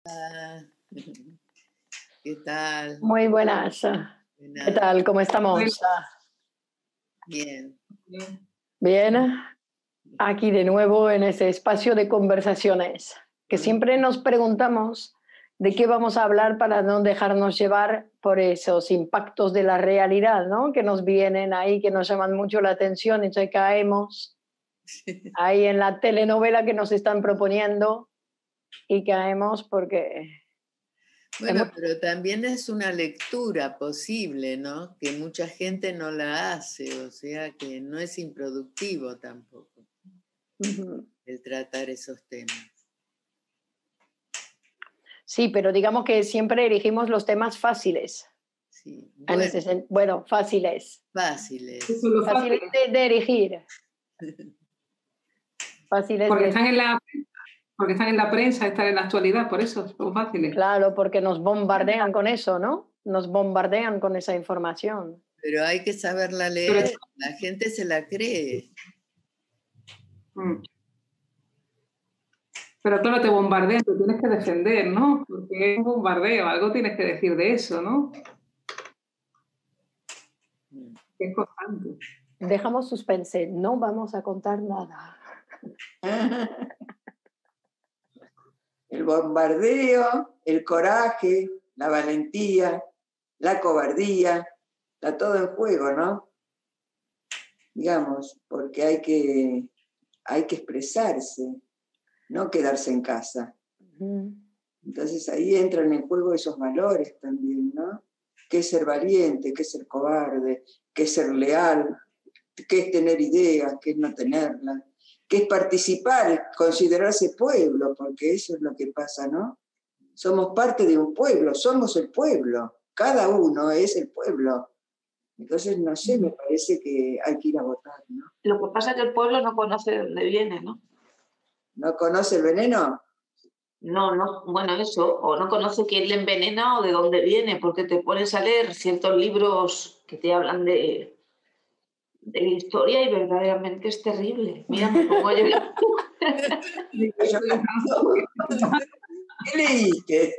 Hola. ¿Qué tal? Muy buenas. ¿Qué Buenas. tal? ¿Cómo estamos? Bien. Bien. Aquí de nuevo en ese espacio de conversaciones, que siempre nos preguntamos de qué vamos a hablar para no dejarnos llevar por esos impactos de la realidad, ¿no? Que nos vienen ahí, que nos llaman mucho la atención y entonces caemos ahí en la telenovela que nos están proponiendo y caemos porque... Bueno, pero también es una lectura posible, ¿no? Que mucha gente no la hace, o sea que no es improductivo tampoco el tratar esos temas. Sí, pero digamos que siempre elegimos los temas fáciles. Sí. Bueno, fáciles. Fáciles. Fáciles de elegir. Fáciles porque de... están en la prensa, están en la actualidad, por eso son fáciles. Claro, porque nos bombardean con eso, ¿no? Nos bombardean con esa información. Pero hay que saberla leer, la gente se la cree. Pero claro, te bombardean, te tienes que defender, ¿no? Porque es un bombardeo, algo tienes que decir de eso, ¿no? Es constante. Dejamos suspense, no vamos a contar nada. El bombardeo, el coraje, la valentía, la cobardía, está todo en juego, ¿no? Digamos, porque hay que expresarse, no quedarse en casa. Entonces ahí entran en juego esos valores también, ¿no? ¿Qué es ser valiente? ¿Qué es ser cobarde? ¿Qué es ser leal? ¿Qué es tener ideas? ¿Qué es no tenerlas? ¿Qué es participar? Considerarse pueblo, porque eso es lo que pasa, ¿no? Somos parte de un pueblo, somos el pueblo. Cada uno es el pueblo. Entonces, no sé, me parece que hay que ir a votar, ¿no? Lo que pasa es que el pueblo no conoce de dónde viene, ¿no? ¿No conoce el veneno? No, bueno, eso, o no conoce quién le envenena o de dónde viene, porque te pones a leer ciertos libros que te hablan de la historia y verdaderamente es terrible. Mira, me pongo a llorar. ¿Qué leíste?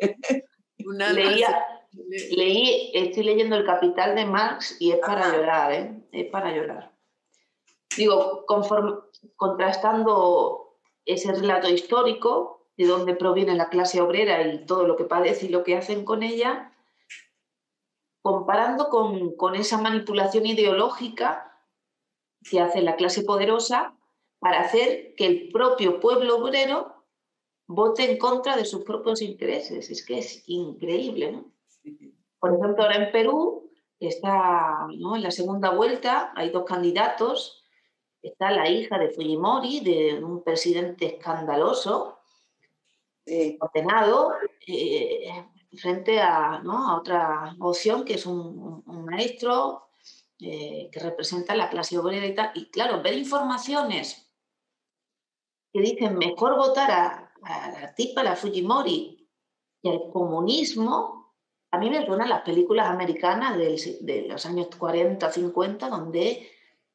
Estoy leyendo El Capital de Marx y es para llorar, ¿eh? Es para llorar. Digo, contrastando ese relato histórico de dónde proviene la clase obrera y todo lo que padece y lo que hacen con ella, comparando con esa manipulación ideológica que hace la clase poderosa para hacer que el propio pueblo obrero vote en contra de sus propios intereses. Es que es increíble, ¿no? Por ejemplo, ahora en Perú está, ¿no?, en la segunda vuelta, hay dos candidatos. Está la hija de Fujimori, de un presidente escandaloso, ordenado, frente a otra opción que es un maestro que representa la clase obrera y tal. Y claro, ver informaciones que dicen mejor votar a la tipa, la Fujimori, y al comunismo, a mí me suenan las películas americanas de los años 40, 50, donde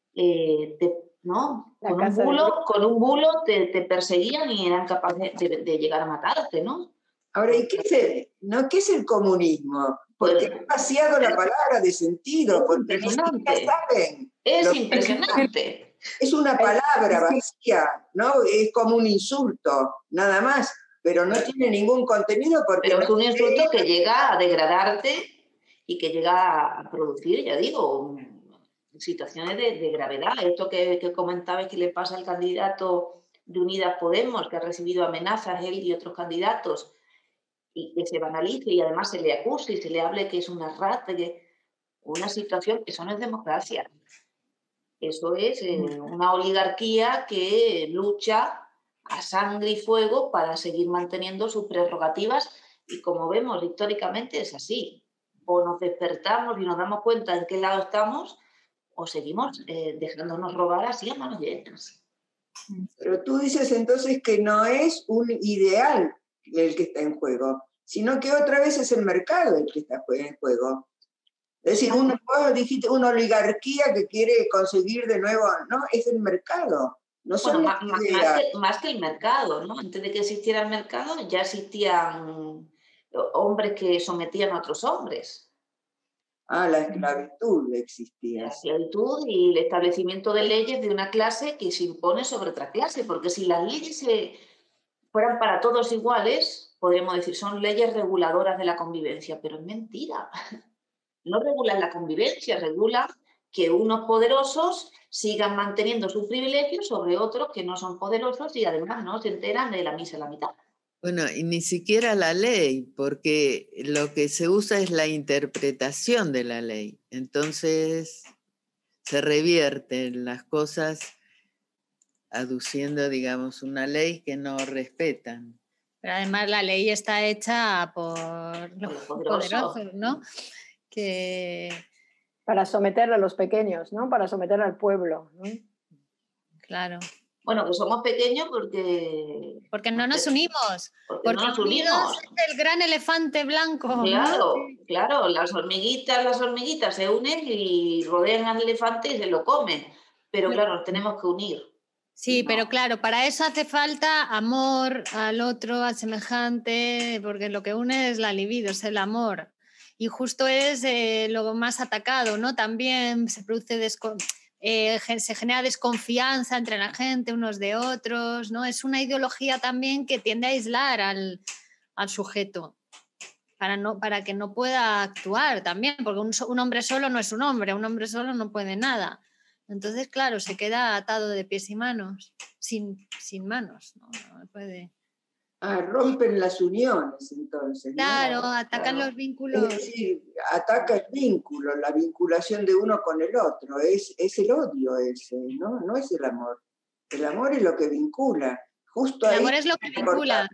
con un bulo te perseguían y eran capaces de llegar a matarte, ¿no? Ahora, ¿y qué es el comunismo? Porque ha vaciado la palabra de sentido, porque ni siquiera saben. Es impresionante. Es una palabra vacía, ¿no? Es como un insulto, nada más, pero no tiene ningún contenido porque... Pero es un insulto que llega a degradarte y que llega a producir, ya digo, situaciones de gravedad. Esto que comentabais que le pasa al candidato de Unidas Podemos, que ha recibido amenazas, él y otros candidatos, y que se banalice y además se le acuse y se le hable que es una rata, una situación, eso no es democracia. Eso es una oligarquía que lucha a sangre y fuego para seguir manteniendo sus prerrogativas y, como vemos, históricamente es así. O nos despertamos y nos damos cuenta en qué lado estamos o seguimos dejándonos robar así a manos llenas. Pero tú dices entonces que no es un ideal el que está en juego, sino que otra vez es el mercado el que está en juego. Es decir, vos dijiste una oligarquía que quiere conseguir de nuevo, no, es el mercado. No son Bueno, ideas. más que el mercado, ¿no? Antes de que existiera el mercado ya existían hombres que sometían a otros hombres. La esclavitud existía. La esclavitud y el establecimiento de leyes de una clase que se impone sobre otra clase, porque si las leyes fueran para todos iguales, podríamos decir, son leyes reguladoras de la convivencia, pero es mentira. No regulan la convivencia, regulan que unos poderosos sigan manteniendo sus privilegios sobre otros que no son poderosos y además no se enteran de la misa a la mitad. Bueno, y ni siquiera la ley, porque lo que se usa es la interpretación de la ley. Entonces se revierten las cosas aduciendo, digamos, una ley que no respetan. Pero además la ley está hecha por los poderosos, ¿no? Para someter a los pequeños, ¿no? Para someter al pueblo, ¿no? Claro. Bueno, que somos pequeños porque no nos unimos. Porque no nos unimos. Es el gran elefante blanco. Claro, ¿no? claro, las hormiguitas se unen y rodean al elefante y se lo comen. Pero claro, nos tenemos que unir. Sí, pero claro, para eso hace falta amor al otro, al semejante, porque lo que une es la libido, es el amor. Y justo es lo más atacado, ¿no? También se produce se genera desconfianza entre la gente, unos de otros, ¿no? Es una ideología también que tiende a aislar al sujeto para que no pueda actuar también, porque un hombre solo no es un hombre solo no puede nada. Entonces, claro, se queda atado de pies y manos, sin manos, no puede. Rompen las uniones, entonces. Claro, ¿no? atacan los vínculos. Es decir, ataca el vínculo, la vinculación de uno con el otro. Es el odio ese, ¿no? No es el amor. El amor es lo que vincula. Justo el ahí amor es lo que vincula.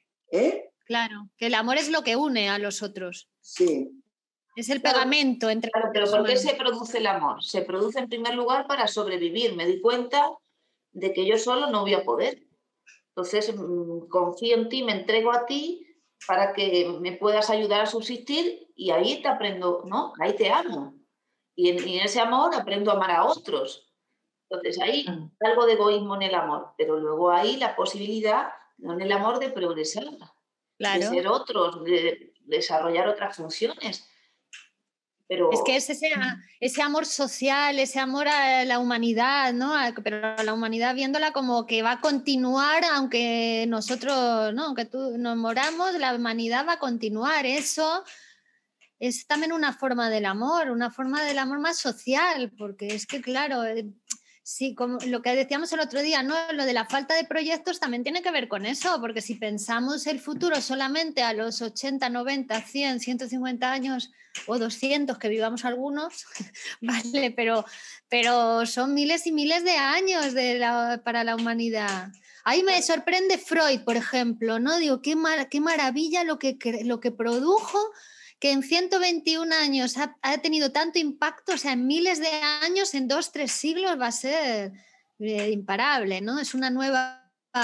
Claro, que el amor es lo que une a los otros. Sí. Es el pegamento entre Claro, pero ¿por qué se produce el amor? Se produce en primer lugar para sobrevivir. Me di cuenta de que yo solo no voy a poder. Entonces confío en ti, me entrego a ti para que me puedas ayudar a subsistir y ahí te aprendo, ¿no? Ahí te amo. Y en ese amor aprendo a amar a otros. Entonces hay algo de egoísmo en el amor, pero luego hay la posibilidad, en el amor, de progresar, de ser otros, de desarrollar otras funciones. Pero es que es ese amor social, ese amor a la humanidad, ¿no? Pero a la humanidad viéndola como que va a continuar, aunque nosotros, ¿no? Aunque nos moramos, la humanidad va a continuar. Eso es también una forma del amor más social, porque es que, claro, sí, como lo que decíamos el otro día, ¿no? Lo de la falta de proyectos también tiene que ver con eso, porque si pensamos el futuro solamente a los 80, 90, 100, 150 años o 200, que vivamos algunos, vale, pero son miles y miles de años para la humanidad. Ahí me sorprende Freud, por ejemplo, ¿no? Digo, qué maravilla lo que produjo, que en 121 años ha tenido tanto impacto, o sea, en miles de años, en 2-3 siglos va a ser imparable, ¿no? Es una nueva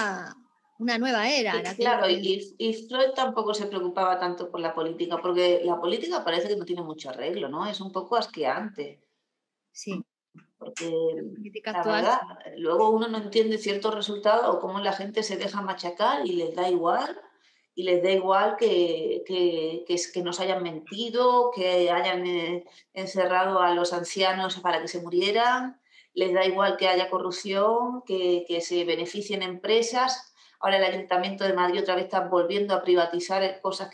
era. Claro, y Freud tampoco se preocupaba tanto por la política, porque la política parece que no tiene mucho arreglo, ¿no? Es un poco asqueante. Sí. Porque la verdad, luego uno no entiende ciertos resultados o cómo la gente se deja machacar y les da igual. Y les da igual que nos hayan mentido, que hayan encerrado a los ancianos para que se murieran, les da igual que haya corrupción, que se beneficien empresas. Ahora el Ayuntamiento de Madrid otra vez está volviendo a privatizar cosas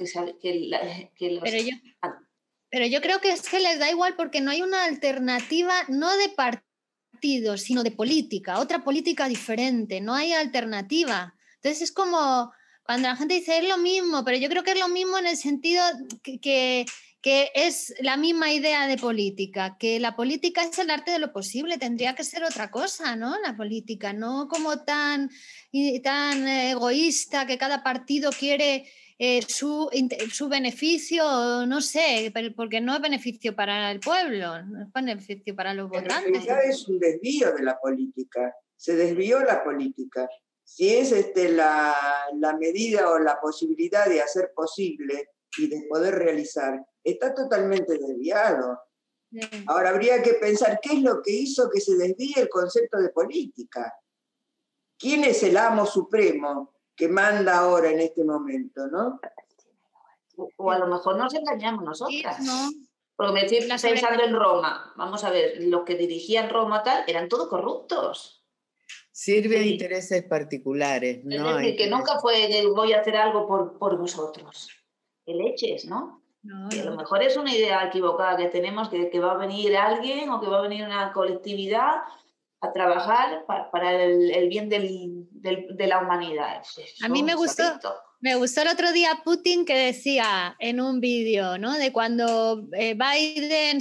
Pero yo creo que es que les da igual porque no hay una alternativa, no de partido, sino de política, otra política diferente, no hay alternativa. Entonces es como... Cuando la gente dice es lo mismo, pero yo creo que es lo mismo en el sentido que es la misma idea de política, que la política es el arte de lo posible, tendría que ser otra cosa, ¿no? La política, no como tan egoísta que cada partido quiere su beneficio, no sé, porque no es beneficio para el pueblo, no es beneficio para los votantes. En realidad es un desvío de la política, se desvió la política. Si es la medida o la posibilidad de hacer posible y de poder realizar, está totalmente desviado. Ahora habría que pensar qué es lo que hizo que se desvíe el concepto de política. ¿quién es el amo supremo que manda ahora en este momento, no? O a lo mejor nos engañamos nosotras. Sí, no. Porque me estoy pensando en Roma. Vamos a ver, los que dirigían Roma tal, eran todos corruptos. Sirve a intereses particulares, ¿no? Es decir, que nunca fue que voy a hacer algo por vosotros. Que leches, ¿no? No, Y a lo no. mejor es una idea equivocada que tenemos, que va a venir alguien o que va a venir una colectividad a trabajar para el bien de la humanidad. A mí me gustó el otro día Putin, que decía en un vídeo, ¿no?, de cuando Biden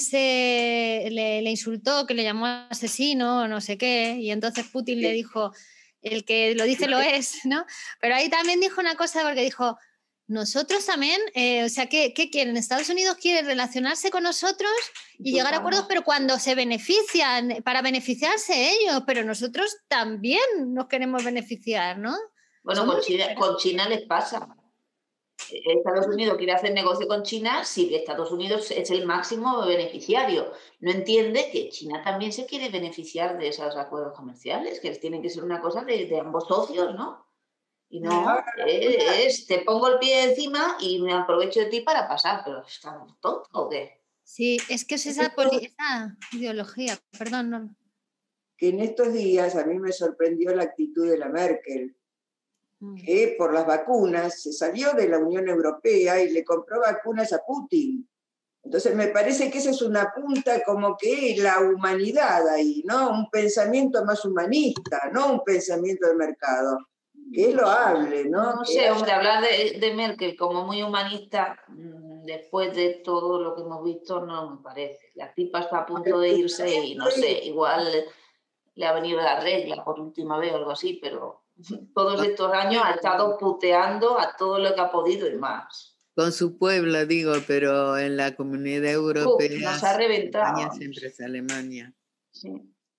le insultó, que le llamó asesino o no sé qué, y entonces Putin le dijo, el que lo dice lo es, ¿no? Pero ahí también dijo una cosa, porque dijo, nosotros también, o sea, ¿qué quieren? Estados Unidos quiere relacionarse con nosotros y llegar a acuerdos, pero cuando se benefician, para beneficiarse ellos, pero nosotros también nos queremos beneficiar, ¿no? Bueno, con China les pasa. Estados Unidos quiere hacer negocio con China, sí, Estados Unidos es el máximo beneficiario. No entiende que China también se quiere beneficiar de esos acuerdos comerciales, que tienen que ser una cosa de ambos socios, ¿no? Y no, te pongo el pie encima y me aprovecho de ti para pasar, pero ¿estamos tontos o qué? Sí, es que es esa ideología, perdón. No. Que en estos días a mí me sorprendió la actitud de la Merkel, que por las vacunas se salió de la Unión Europea y le compró vacunas a Putin. Entonces me parece que esa es una punta como que la humanidad ahí, ¿no? Un pensamiento más humanista, no un pensamiento de mercado. Que es loable, ¿no? No sé, hombre, hablar de Merkel como muy humanista, después de todo lo que hemos visto, no me parece. La tipa está a punto de irse y no sé, igual le ha venido la regla por última vez o algo así, pero todos estos años ha estado puteando a todo lo que ha podido y más. Con su pueblo, digo, pero en la Comunidad Europea nos ha reventado. España siempre es Alemania. Sí.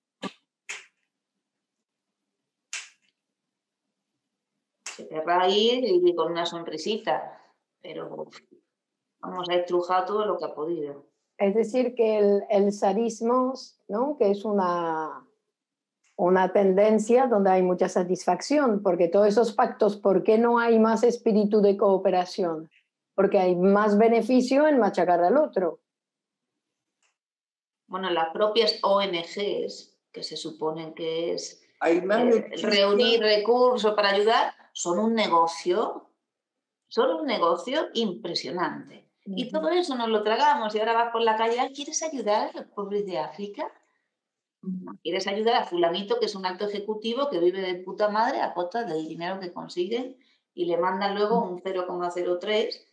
Se querrá ir y con una sonrisita, pero vamos, a estrujar todo lo que ha podido. Es decir, que el zarismo, ¿no?, que es una tendencia donde hay mucha satisfacción, porque todos esos pactos, ¿por qué no hay más espíritu de cooperación? Porque hay más beneficio en machacar al otro. Bueno, las propias ONGs, que se suponen que es reunir recursos para ayudar, son un negocio impresionante. Y todo eso nos lo tragamos y ahora vas por la calle, ¿quieres ayudar a los pobres de África? ¿Quieres ayudar a fulanito, que es un acto ejecutivo que vive de puta madre a costa del dinero que consiguen y le mandan luego un 0,03?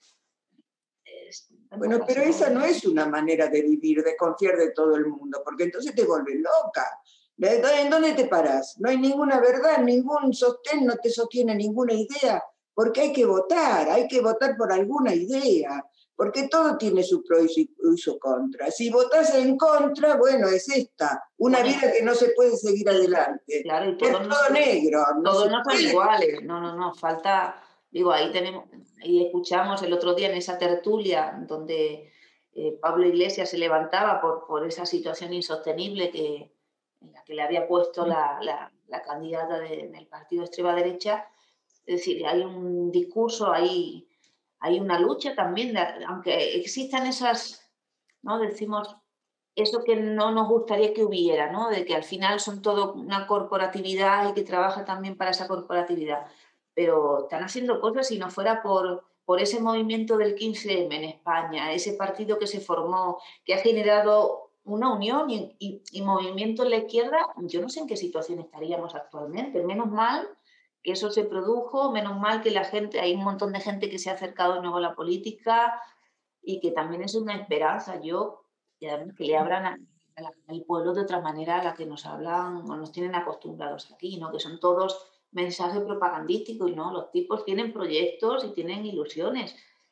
Bueno, pero esa no es una manera de vivir, de confiar de todo el mundo, porque entonces te vuelves loca. ¿En dónde te paras? No hay ninguna verdad, ningún sostén, no te sostiene ninguna idea, porque hay que votar por alguna idea, porque todo tiene su pro y su contra. Si votás en contra, bueno, es esta, una vida que no se puede seguir adelante. Claro, y todo negro. Todos no son iguales, no, falta, digo, ahí escuchamos el otro día en esa tertulia donde Pablo Iglesias se levantaba por esa situación insostenible en la que le había puesto la candidata del partido de extrema derecha. Es decir, hay un discurso, hay una lucha también, aunque existan esas, ¿no?, decimos, eso que no nos gustaría que hubiera, ¿no?, de que al final son todo una corporatividad y que trabaja también para esa corporatividad. Pero están haciendo cosas, si no fuera por ese movimiento del 15M en España, ese partido que se formó, que ha generado una unión y movimiento en la izquierda, yo no sé en qué situación estaríamos actualmente. Menos mal que eso se produjo, menos mal que hay un montón de gente que se ha acercado de nuevo a la política y que también es una esperanza. Y además que le abran al pueblo de otra manera a la que nos hablan o nos tienen acostumbrados aquí, ¿no?, que son todos mensajes propagandísticos, ¿no? Los tipos tienen proyectos y tienen ilusiones.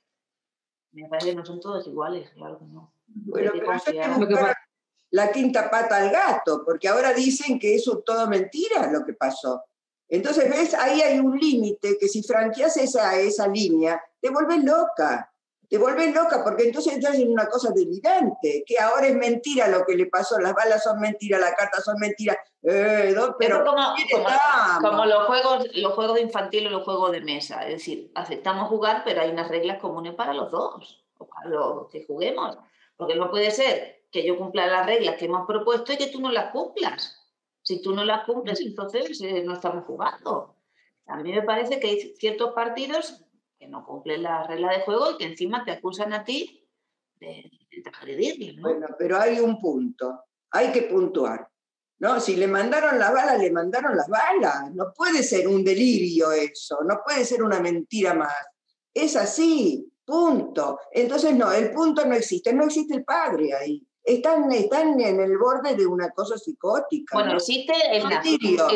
Me parece que no son todos iguales, claro que no. Bueno, pero eso hay que buscar la quinta pata al gato, porque ahora dicen que eso es todo mentira lo que pasó. Entonces, ¿ves? Ahí hay un límite que si franqueas esa línea, te vuelves loca. Te volvés loca porque entonces entras en una cosa delirante, que ahora es mentira lo que le pasó, las balas son mentira, las cartas son mentira, pero como los juegos infantiles o los juegos de mesa, es decir, aceptamos jugar, pero hay unas reglas comunes para los dos, o para los que juguemos, porque no puede ser que yo cumpla las reglas que hemos propuesto y que tú no las cumplas. Si tú no las cumples, entonces no estamos jugando. A mí me parece que hay ciertos partidos que no cumplen las reglas de juego y que encima te acusan a ti de transgredirlas, ¿no? Bueno, pero hay un punto, hay que puntuar, ¿no? Si le mandaron las balas, le mandaron las balas. No puede ser un delirio eso, no puede ser una mentira más. Es así, punto. Entonces no, el punto no existe el padre ahí. Están en el borde de una cosa psicótica. Bueno, ¿no? existe el nazismo,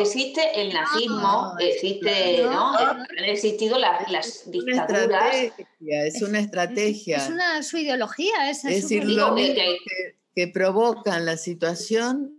han existido las dictaduras. Es una estrategia. Es su ideología. Es decir, lo mismo que provocan la situación,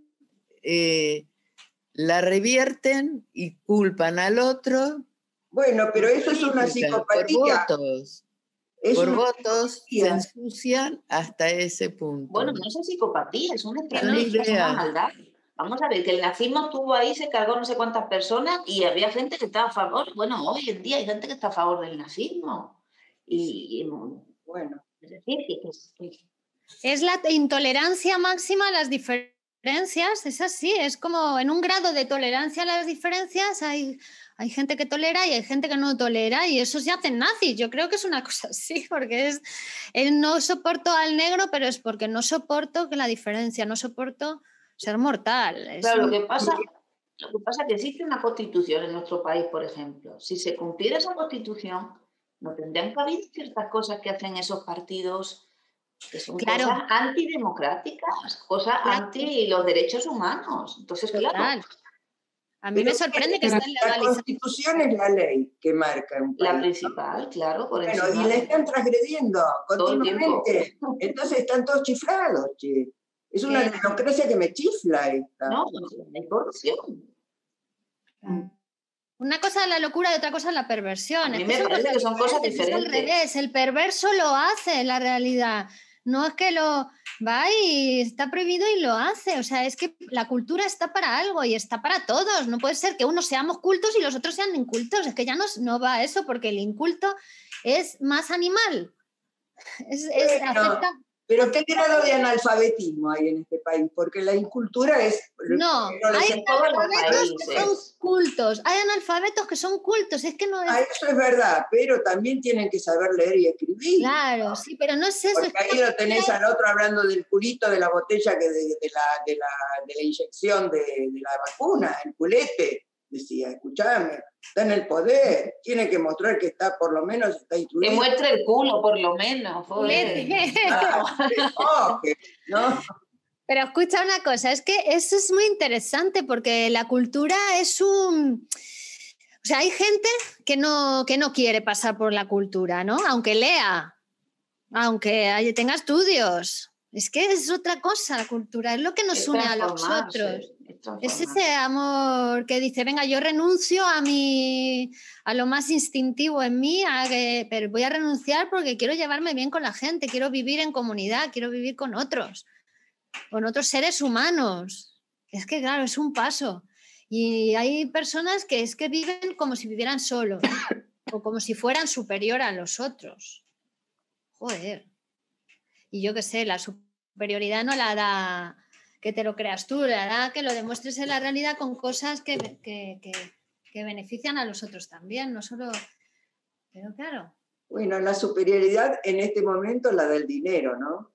la revierten y culpan al otro. Bueno, pero eso es una psicopatía. Por votos se ensucian hasta ese punto. Bueno, no es psicopatía, es una estrategia, es una maldad. Vamos a ver, que el nazismo estuvo ahí, se cargó no sé cuántas personas y había gente que estaba a favor. Bueno, hoy en día hay gente que está a favor del nazismo. Y bueno, es decir, es la intolerancia máxima a las diferencias, es así, es como en un grado de tolerancia a las diferencias hay gente que tolera y hay gente que no tolera y eso se hacen nazis. Yo creo que es una cosa así, porque no soporto al negro, pero es porque no soporto que la diferencia, no soporto ser mortal. Claro, lo que pasa es que existe una constitución en nuestro país, por ejemplo. Si se cumpliera esa constitución, no tendrían cabida ciertas cosas que hacen esos partidos que son cosas antidemocráticas, cosas anti los derechos humanos. Entonces, claro. A mí me sorprende que estén legalizados. La Constitución es la ley que marca un país, la principal, ¿no? Claro. Por bueno, y la están transgrediendo continuamente. Entonces están todos chiflados, che. Es una democracia que me chifla esta. No, hay corrupción. Una cosa es la locura y otra cosa es la perversión. A mí me parece que son cosas diferentes. Es al revés, el perverso lo hace en la realidad. No es que lo va y está prohibido y lo hace. O sea, es que la cultura está para algo y está para todos. No puede ser que unos seamos cultos y los otros sean incultos. Es que ya no va eso, porque el inculto es más animal. Pero ¿qué grado de analfabetismo hay en este país? Porque la incultura es... No, hay analfabetos que son cultos. Hay analfabetos que son cultos. Es que no es... eso es verdad, pero también tienen que saber leer y escribir. Claro, sí, pero no es eso. Porque ahí lo tenés al otro hablando del culito de la botella de la inyección de la vacuna, el culete. Decía, escuchame, está en el poder, tiene que mostrar que está, por lo menos, está instruido. Que muestre el culo, por lo menos. Joder. ¿No? Pero escucha una cosa, es que eso es muy interesante porque la cultura es un... O sea, hay gente que no quiere pasar por la cultura, ¿no? Aunque lea, aunque tenga estudios. Es que es otra cosa la cultura, es lo que nos une a los otros. Es ese amor que dice, venga, yo renuncio a lo más instintivo en mí, pero voy a renunciar porque quiero llevarme bien con la gente, quiero vivir en comunidad, quiero vivir con otros seres humanos. Es que claro, es un paso. Y hay personas que es que viven como si vivieran solos o como si fueran superior a los otros. Joder. Y yo qué sé, la superioridad no la da que te lo creas tú, la da que lo demuestres en la realidad con cosas que benefician a los otros también, no solo... Pero claro. Bueno, la superioridad en este momento la del dinero, ¿no?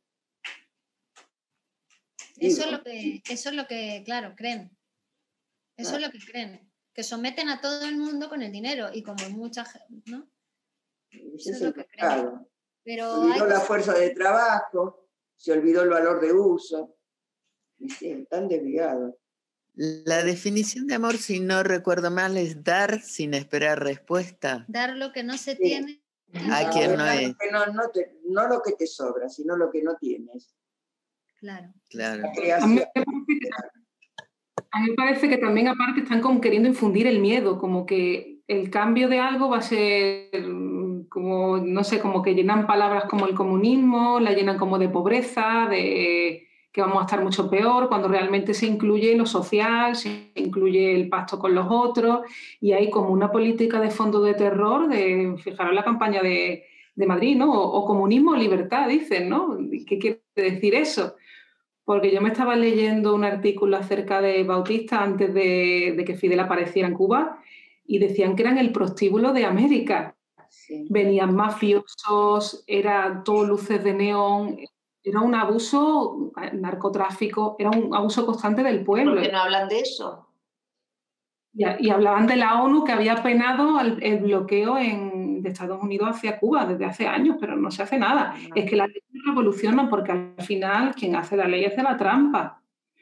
Eso es lo que, claro, creen. Eso es lo que creen. Que someten a todo el mundo con el dinero y como mucha gente, ¿no? Eso es lo que creen. Pero se olvidó la fuerza de trabajo, se olvidó el valor de uso. Sí, están desviados. La definición de amor, si no recuerdo mal, es dar sin esperar respuesta. Dar lo que no se tiene. A quien no es. No lo que te sobra, sino lo que no tienes. Claro. A mí me parece que también aparte están como queriendo infundir el miedo, como que el cambio de algo va a ser como, no sé, como que llenan palabras como el comunismo, la llenan como de pobreza, de que vamos a estar mucho peor, cuando realmente se incluye lo social, se incluye el pacto con los otros, y hay como una política de fondo de terror, fijaros la campaña de Madrid, ¿no? O comunismo o libertad, dicen, ¿no? ¿Qué quiere decir eso? Porque yo me estaba leyendo un artículo acerca de Bautista antes de que Fidel apareciera en Cuba, y decían que eran el prostíbulo de América. Sí. Venían mafiosos, era todo luces de neón, era un abuso, narcotráfico, era un abuso constante del pueblo. ¿Por qué no hablan de eso? Y hablaban de la ONU que había penado el bloqueo de Estados Unidos hacia Cuba desde hace años, pero no se hace nada. Es que las leyes revolucionan porque al final quien hace la ley hace la trampa.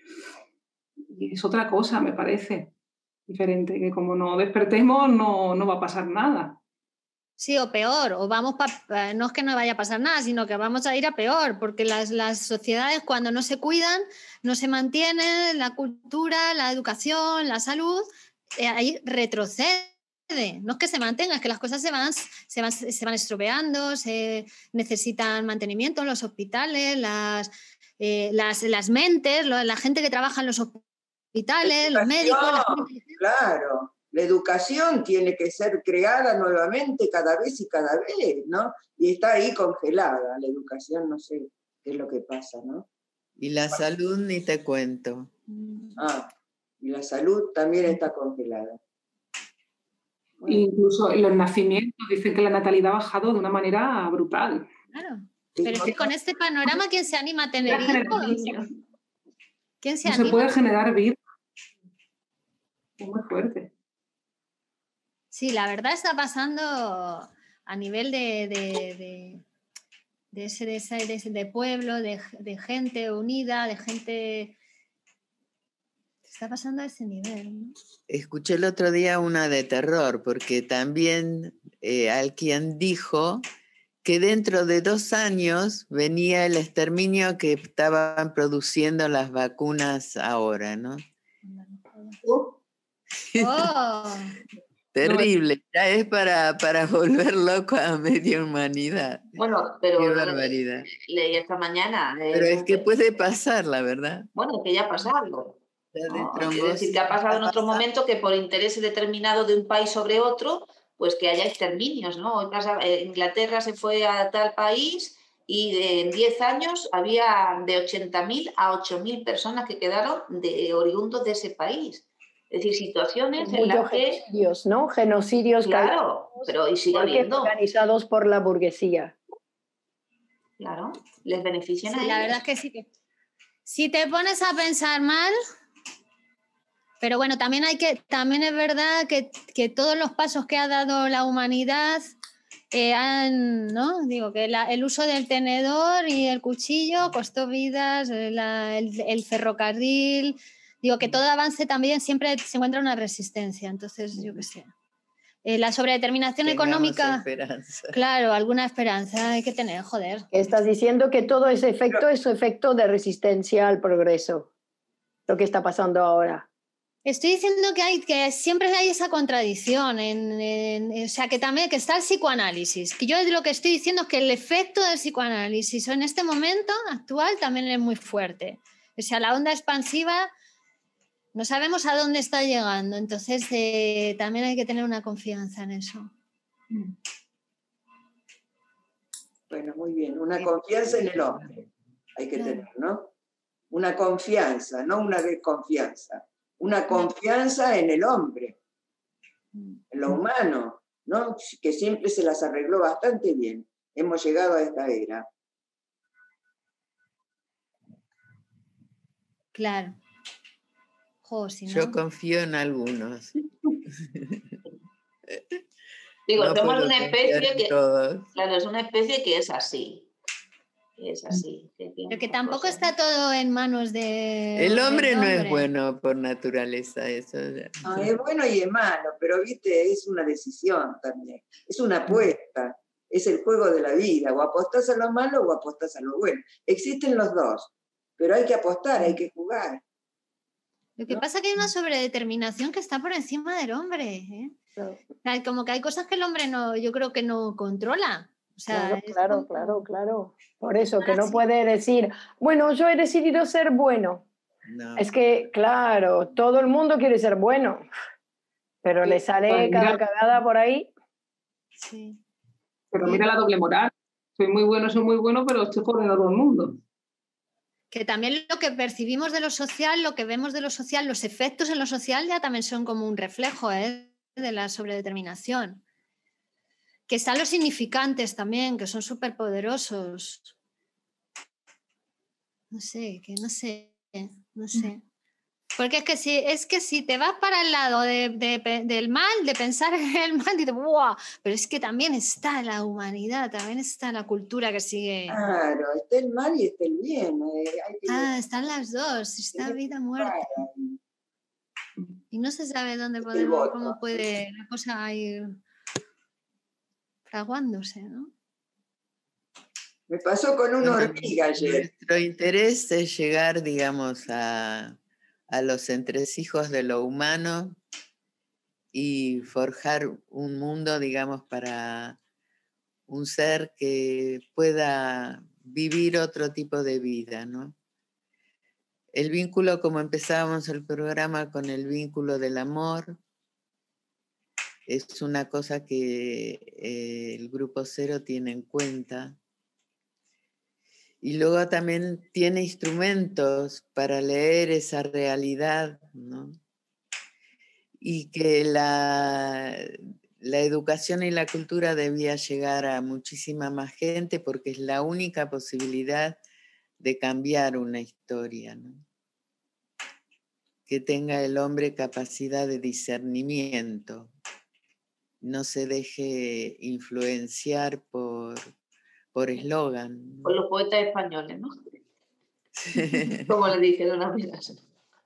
Y es otra cosa, me parece, diferente, que como no despertemos no va a pasar nada. Sí, o peor, o vamos no es que no vaya a pasar nada, sino que vamos a ir a peor, porque las sociedades cuando no se cuidan, no se mantienen la cultura, la educación, la salud, ahí retrocede. No es que se mantenga, es que las cosas se van estropeando, se necesitan mantenimiento en los hospitales, las mentes, la gente que trabaja en los hospitales, los médicos. Claro. La educación tiene que ser creada nuevamente cada vez, ¿no? Y está ahí congelada. La educación, no sé qué es lo que pasa, ¿no? Y la salud ni te cuento. Y la salud también está congelada. Bueno. Incluso en los nacimientos dicen que la natalidad ha bajado de una manera brutal. Claro, pero es que con este panorama, ¿quién se anima a tener hijos? ¿Quién se anima? No se puede generar vida. Es muy fuerte. Sí, la verdad está pasando a nivel de pueblo, de gente unida, de gente... Está pasando a ese nivel, ¿no? Escuché el otro día una de terror, porque también alguien dijo que dentro de 2 años venía el exterminio que estaban produciendo las vacunas ahora, ¿no? Oh. Terrible, ya es para volver loco a media humanidad. Bueno, pero qué barbaridad. Leí esta mañana. Pero es que puede pasar, la verdad. Bueno, que ya ha pasado. ¿No? Es decir, que ha pasado en otro momento que por interés determinado de un país sobre otro, pues que haya exterminios, ¿no? Hoy Inglaterra se fue a tal país y en 10 años había de 80.000 a 8.000 personas que quedaron oriundos de ese país. Es decir, situaciones en las que... Genocidios, ¿no? Genocidios. Claro, pero y sigue habiendo. Organizados por la burguesía. Claro, les benefician a ellos. La verdad es que sí que... Si te pones a pensar mal... Pero bueno, también es verdad que todos los pasos que ha dado la humanidad ¿no? Digo que el uso del tenedor y el cuchillo costó vidas, el ferrocarril, digo que todo avance también siempre se encuentra una resistencia, entonces yo qué sé. La sobredeterminación económica, esperanza. Claro, alguna esperanza hay que tener, joder. Estás diciendo que todo ese efecto es efecto de resistencia al progreso, lo que está pasando ahora. Estoy diciendo que siempre hay esa contradicción, o sea, que también que está el psicoanálisis. Que yo lo que estoy diciendo es que el efecto del psicoanálisis en este momento actual también es muy fuerte. O sea, la onda expansiva no sabemos a dónde está llegando, entonces también hay que tener una confianza en eso. Bueno, muy bien. Una confianza en el hombre hay que tener, ¿no? Una confianza, no una desconfianza. Una confianza en el hombre, en lo humano, ¿no? Que siempre se las arregló bastante bien. Hemos llegado a esta era. Claro. Si no... Yo confío en algunos. Digo, no somos una especie que... Claro, es una especie que es así. Es así. Pero que tampoco está todo en manos de... El hombre no es bueno por naturaleza, eso. No, es bueno y es malo, pero viste, es una decisión también. Es una apuesta. Es el juego de la vida. O apostás a lo malo o apostás a lo bueno. Existen los dos, pero hay que apostar, hay que jugar. Lo que pasa es que hay una sobredeterminación que está por encima del hombre, ¿eh? Claro. Como que hay cosas que el hombre no, yo creo que no controla. O sea, claro. Por eso, que no puede decir, bueno, yo he decidido ser bueno. No. Es que, claro, todo el mundo quiere ser bueno, pero le sale cada cagada por ahí. Sí. Pero mira la doble moral. Soy muy bueno, pero estoy jodiendo a todo el mundo. Que también lo que percibimos de lo social, lo que vemos de lo social, los efectos en lo social ya también son como un reflejo de la sobredeterminación. Que están los significantes también, que son súper poderosos. No sé. Porque es que si te vas para el lado del mal, de pensar en el mal, dices, ¡buah! Pero es que también está la humanidad, también está la cultura que sigue. Claro, está el mal y está el bien. Están las dos, está vida, muerte. Y no se sabe cómo puede la cosa ir fraguándose, ¿no? Me pasó con una hormiga ayer. Nuestro interés es llegar, digamos, a los entresijos de lo humano y forjar un mundo, digamos, para un ser que pueda vivir otro tipo de vida, ¿no? El vínculo, como empezábamos el programa con el vínculo del amor, es una cosa que el Grupo Cero tiene en cuenta. Y luego también tiene instrumentos para leer esa realidad, ¿no? Y que la educación y la cultura debía llegar a muchísima más gente porque es la única posibilidad de cambiar una historia, ¿no? Que tenga el hombre capacidad de discernimiento, no se deje influenciar por eslogan. Por los poetas españoles, ¿no? Como le dijeron las amigas.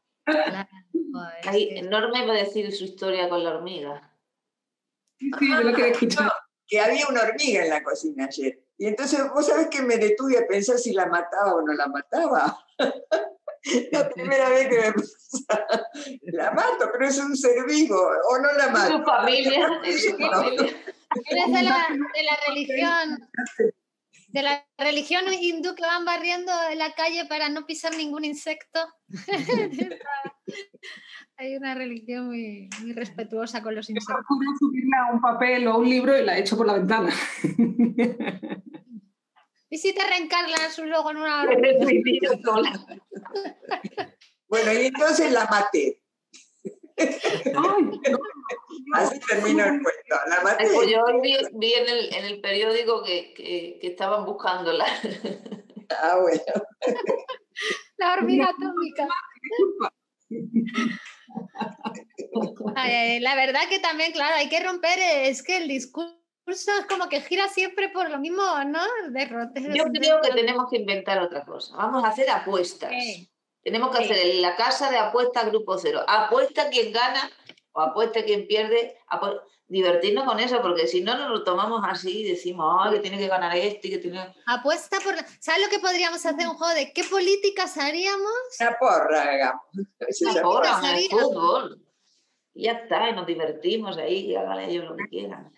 Hay enorme para decir su historia con la hormiga. Sí, yo lo quería escuchar. No, que había una hormiga en la cocina ayer. Y entonces, vos sabés que me detuve a pensar si la mataba o no la mataba. La primera vez que me pasa, la mato, pero es un ser vivo, o no la mato. Su familia, es su familia. Eres de la religión hindú que van barriendo en la calle para no pisar ningún insecto. Hay una religión muy, muy respetuosa con los insectos. Yo procuro subirla a un papel o a un libro y la echo por la ventana. ¿Y si te reencarnas luego en una Bueno, y entonces la maté. Así termina el cuento. La maté. Pues yo vi en el periódico que estaban buscándola. Ah, bueno. La hormiga atómica. La verdad que también, claro, hay que romper, es que el discurso es como que gira siempre por lo mismo, ¿no? Yo creo que tenemos que inventar otra cosa. Vamos a hacer apuestas. Sí. Tenemos que hacer en la casa de apuestas Grupo Cero. Apuesta quien gana o apuesta quien pierde. Divertirnos con eso, porque si no nos lo tomamos así y decimos, que tiene que ganar este y que tiene... Apuesta por... ¿Sabes lo que podríamos hacer? Un juego de qué políticas haríamos. Una porra, hagamos. Una porra en el fútbol. Y ya está, y nos divertimos ahí, que hagan ellos lo que quieran.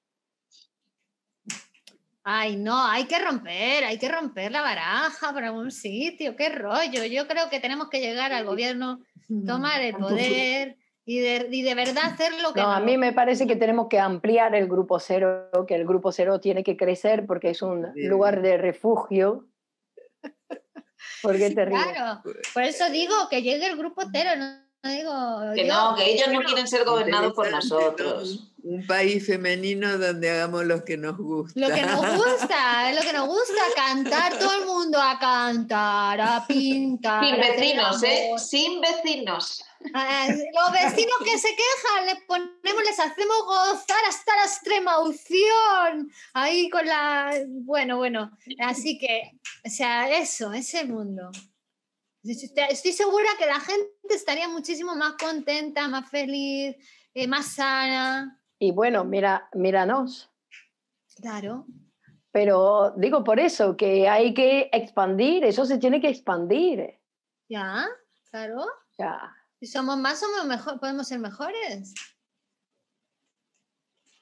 Ay, no, hay que romper la baraja por algún sitio, qué rollo. Yo creo que tenemos que llegar al gobierno, tomar el poder y de verdad hacer lo que... No, a mí me parece que tenemos que ampliar el Grupo Cero, que el Grupo Cero tiene que crecer porque es un lugar de refugio. Porque es terrible. Claro, por eso digo que llegue el Grupo Cero, no digo... Que ellos no quieren ser gobernados por nosotros. ¿No? Un país femenino donde hagamos lo que nos gusta. Lo que nos gusta, cantar, todo el mundo a cantar, a pintar. Sin vecinos, sin vecinos. Los vecinos que se quejan, les hacemos gozar hasta la extrema unción. Ahí con la... Bueno, así que, o sea, eso, ese mundo. Estoy segura que la gente estaría muchísimo más contenta, más feliz, más sana. Y bueno, míranos. Claro. Pero digo por eso, que hay que expandir, eso se tiene que expandir. Ya, claro. Ya. Si somos más, somos mejor, podemos ser mejores.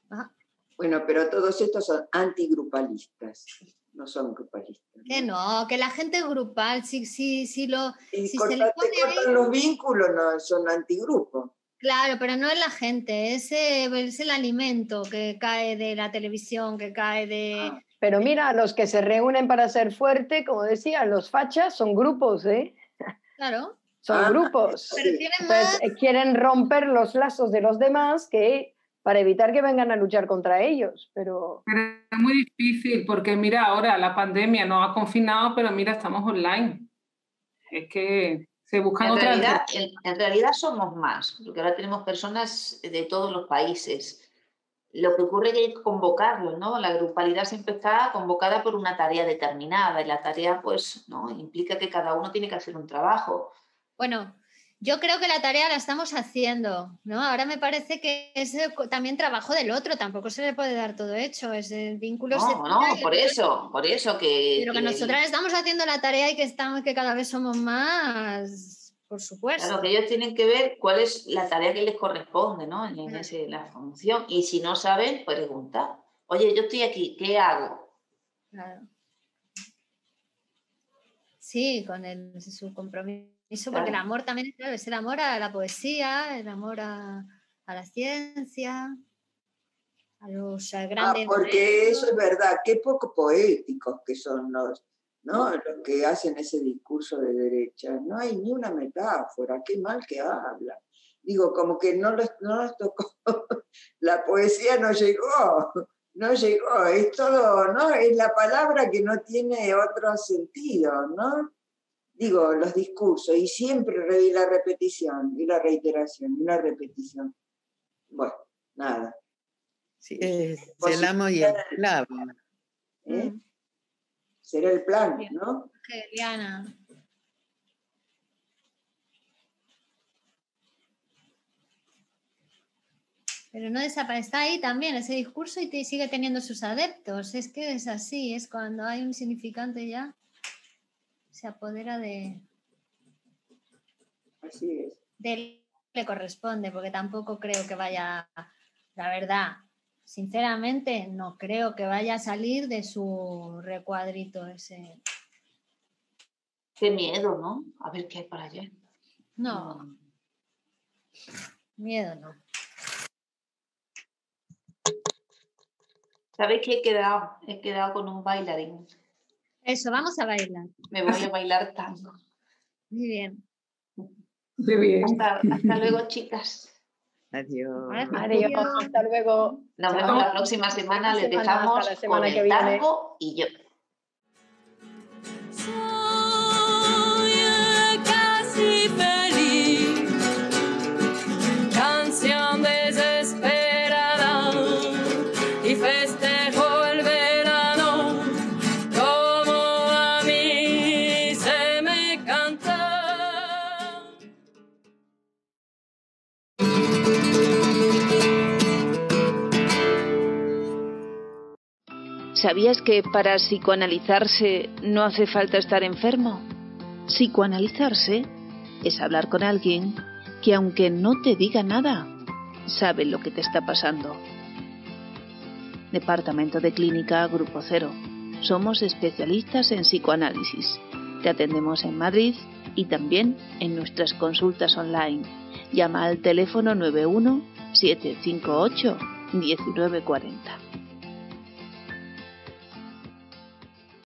Ajá. Bueno, pero todos estos son antigrupalistas, no son grupalistas. Que no, que la gente grupal, si se le Te pone ahí, cortan los vínculos, no son antigrupos. claro, pero no es la gente, es el alimento que cae de la televisión, que cae de... Pero mira, los que se reúnen para ser fuerte, como decía, los fachas son grupos, ¿eh? Claro. Son grupos. Pero tienen Entonces, más... quieren romper los lazos de los demás para evitar que vengan a luchar contra ellos. Pero es muy difícil porque mira, ahora la pandemia nos ha confinado, pero mira, estamos online. Es que se buscan otras... En realidad somos más, porque ahora tenemos personas de todos los países. Lo que ocurre es que hay que convocarlos, ¿no? La grupalidad siempre está convocada por una tarea determinada y la tarea, pues, ¿no? Implica que cada uno tiene que hacer un trabajo. Bueno, yo creo que la tarea la estamos haciendo, ¿no? Ahora me parece que es también trabajo del otro, tampoco se le puede dar todo hecho, es el vínculo... No, por eso que... Pero que nosotras estamos haciendo la tarea y que cada vez somos más... Por supuesto. Claro, que ellos tienen que ver cuál es la tarea que les corresponde, ¿no? En la función. Y si no saben, preguntar. Oye, yo estoy aquí, ¿qué hago? Claro. Sí, con su compromiso, Claro. porque el amor también es el amor a la poesía, el amor a la ciencia, a los grandes... porque eso es verdad, qué poco poéticos que son los que hacen ese discurso de derecha. No hay ni una metáfora, qué mal que hablan. Digo, como que no les tocó, la poesía no llegó, es todo, ¿no? Es la palabra que no tiene otro sentido, ¿no? Digo, los discursos, y siempre la repetición, y la reiteración, y la repetición. Bueno, nada. Sí, es el amo y el esclavo. Será el plan, ¿no? Eliana. Pero no desaparece, está ahí también ese discurso y sigue teniendo sus adeptos. Es que es así, es cuando hay un significante ya, se apodera de... Así es. De él le corresponde, porque tampoco creo que vaya, la verdad, sinceramente, no creo que vaya a salir de su recuadrito ese. Qué miedo, ¿no? A ver qué hay para allá. No. Miedo no. ¿Sabéis que he quedado con un bailarín? Eso, vamos a bailar. Me voy a bailar tango. Muy bien. Muy bien. Hasta luego, chicas. Adiós. Adiós, hasta luego. Nos vemos la próxima semana. Les dejamos con el tango y yo. Soy casi feliz, canción desesperada, y festejo el verano como a mí se me canta. ¿Sabías que para psicoanalizarse no hace falta estar enfermo? Psicoanalizarse es hablar con alguien que, aunque no te diga nada, sabe lo que te está pasando. Departamento de Clínica Grupo Cero. Somos especialistas en psicoanálisis. Te atendemos en Madrid y también en nuestras consultas online. Llama al teléfono 91 758 1940.